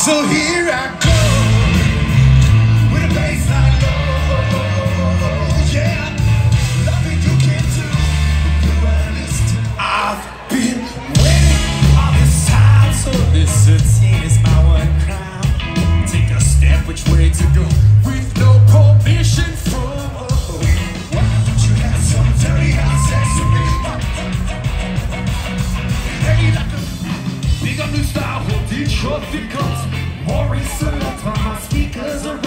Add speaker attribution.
Speaker 1: So here I go, with a baseline low, yeah. Nothing you can do, I've been waiting all this time, so this routine is my one crown. Take a step, which way to go, with no permission from. Why don't you have some dirty house sex with me? Hey, like a big up new style, hold Detroit because more select on my speakers around.